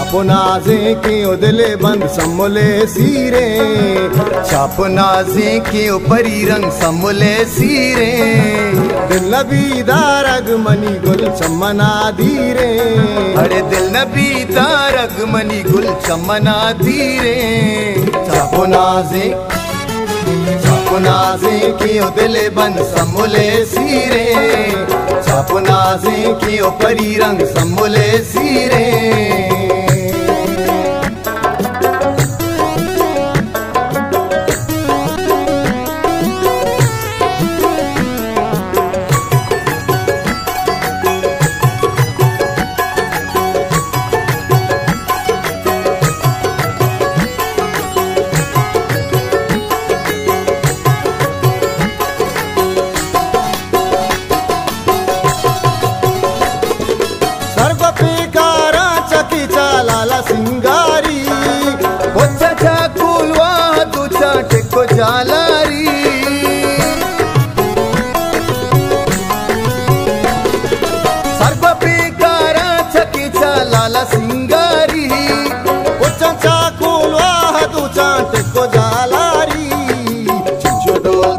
छापुनाजे की उदले बंद सम्मुले सीरे, छापुनाजे के ऊपरी रंग सम्मुले सीरे, दिल नबी दारग मनी गुल चमना धीरे, अरे दिल नबी दारग मनी गुल चमना धीरे। छापुनाजे की उदले बंद सम्मुले सीरे, छापुनाजे के ऊपरी रंग सम्मुले सीरे। लाला सिंगारी चाचा कुलवा तुझा टेको जालारी, सर्व बेकारा चकीचा लाला सिंगारी, चाचा कुलवा तुझा टेको जालारी। चिंचो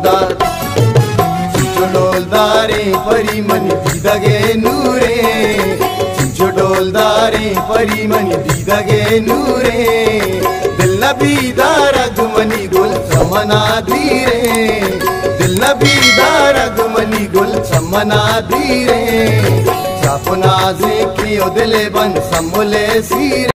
डोलदारे परी मनी दीदगे नूरे, डोलदारे परी मनी दीदगे नूरे, दिल नबी दारग मनी गुल चमना धीरे, दिल नबी दारग मनी गुल चमना धीरे। छापुनाजे की उदले बंद सम्मुले सीरे।